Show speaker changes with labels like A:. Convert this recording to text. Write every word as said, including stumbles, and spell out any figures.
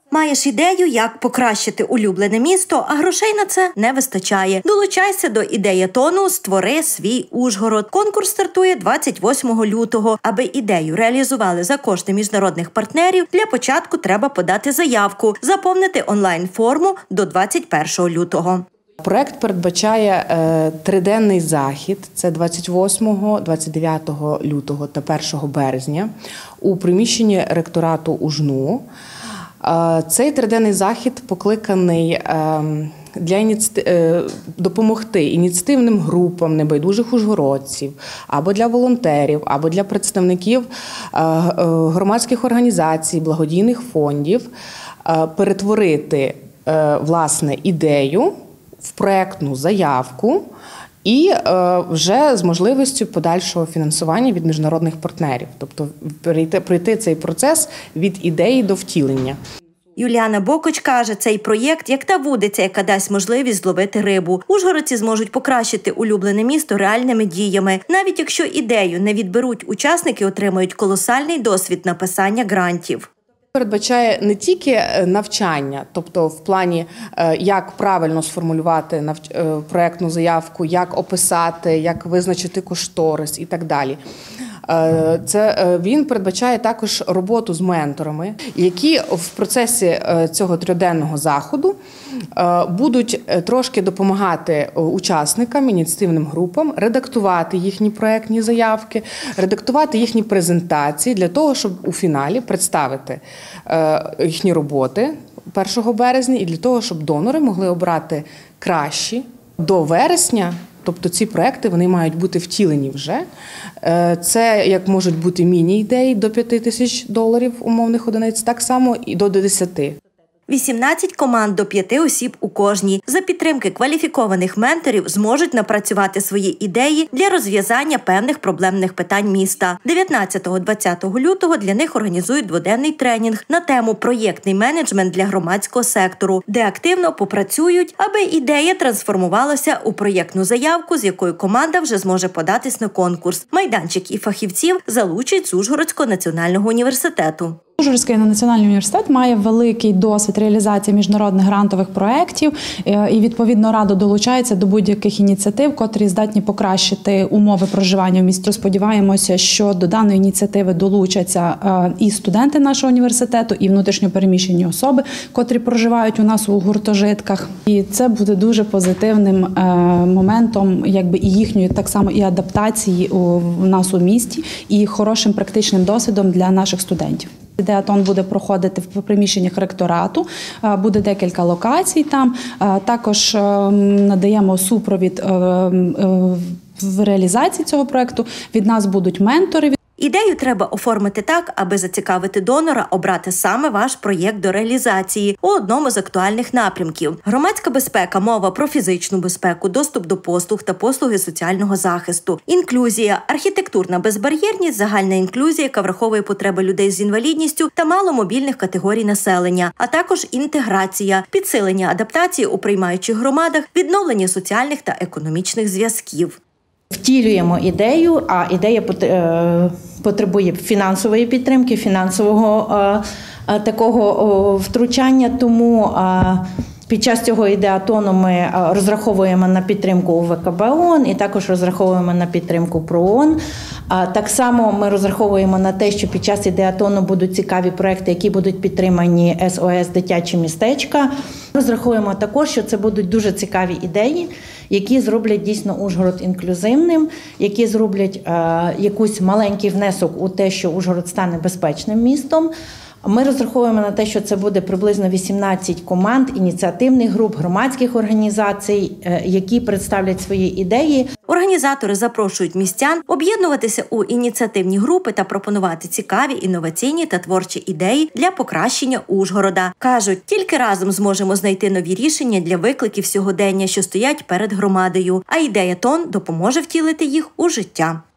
A: Маєш ідею, як покращити улюблене місто, а грошей на це не вистачає. Долучайся до ідеятону «Створи свій Ужгород». Конкурс стартує двадцять восьмого лютого. Аби ідею реалізували за кошти міжнародних партнерів, для початку треба подати заявку, заповнити онлайн-форму до двадцять першого лютого.
B: Проект передбачає е, триденний захід, це двадцять восьмого, двадцять дев'ятого лютого та першого березня, у приміщенні ректорату УЖНУ. Е, цей триденний захід покликаний е, для ініці... е, допомогти ініціативним групам небайдужих ужгородців, або для волонтерів, або для представників е, е, громадських організацій, благодійних фондів е, перетворити е, власне ідею в проектну заявку і е, вже з можливістю подальшого фінансування від міжнародних партнерів. Тобто пройти, пройти цей процес від ідеї до втілення.
A: Юліана Бокоч каже, цей проєкт як та вудиця, яка дасть можливість зловити рибу. Ужгородці зможуть покращити улюблене місто реальними діями. Навіть якщо ідею не відберуть, учасники отримають колосальний досвід написання грантів.
B: Передбачає не тільки навчання, тобто в плані, як правильно сформулювати проєктну заявку, як описати, як визначити кошторис і так далі. Це він передбачає також роботу з менторами, які в процесі цього триденного заходу будуть трошки допомагати учасникам, ініціативним групам редактувати їхні проєктні заявки, редактувати їхні презентації для того, щоб у фіналі представити їхні роботи першого березня і для того, щоб донори могли обрати кращі до вересня. Тобто ці проекти, вони мають бути втілені вже. Це як можуть бути міні-ідеї до п'яти тисяч доларів умовних одиниць, так само і до десяти.
A: вісімнадцять команд до п'яти осіб у кожній. За підтримки кваліфікованих менторів зможуть напрацювати свої ідеї для розв'язання певних проблемних питань міста. дев'ятнадцятого-двадцятого лютого для них організують дводенний тренінг на тему «Проєктний менеджмент для громадського сектору», де активно попрацюють, аби ідея трансформувалася у проєктну заявку, з якою команда вже зможе податись на конкурс. Майданчик і фахівців залучать з Ужгородського національного університету.
C: Ужгородський національний університет має великий досвід реалізації міжнародних грантових проєктів і, відповідно, радо долучається до будь-яких ініціатив, котрі здатні покращити умови проживання в місті. Сподіваємося, що до даної ініціативи долучаться і студенти нашого університету, і внутрішньо переміщені особи, котрі проживають у нас у гуртожитках. І це буде дуже позитивним моментом, якби і їхньої так само і адаптації у нас у місті, і хорошим практичним досвідом для наших студентів. Ідеатон буде проходити в приміщеннях ректорату, буде декілька локацій там. Також надаємо супровід в реалізації цього проєкту. Від нас будуть ментори.
A: Ідею треба оформити так, аби зацікавити донора обрати саме ваш проєкт до реалізації у одному з актуальних напрямків. Громадська безпека, мова про фізичну безпеку, доступ до послуг та послуги соціального захисту, інклюзія, архітектурна безбар'єрність, загальна інклюзія, яка враховує потреби людей з інвалідністю та маломобільних категорій населення, а також інтеграція, підсилення адаптації у приймаючих громадах, відновлення соціальних та економічних зв'язків.
D: Втілюємо ідею, а ідея потребує фінансової підтримки, фінансового такого втручання, тому під час цього ідеатону ми розраховуємо на підтримку У В К Б ООН і також розраховуємо на підтримку ПРООН. Так само ми розраховуємо на те, що під час ідеатону будуть цікаві проекти, які будуть підтримані С О С «Дитячі містечка». Розраховуємо також, що це будуть дуже цікаві ідеї, які зроблять дійсно Ужгород інклюзивним, які зроблять е, якийсь маленький внесок у те, що Ужгород стане безпечним містом. Ми розраховуємо на те, що це буде приблизно вісімнадцять команд, ініціативних груп, громадських організацій, які представлять свої ідеї.
A: Організатори запрошують містян об'єднуватися у ініціативні групи та пропонувати цікаві, інноваційні та творчі ідеї для покращення Ужгорода. Кажуть, тільки разом зможемо знайти нові рішення для викликів сьогодення, що стоять перед громадою, а ідеятон допоможе втілити їх у життя.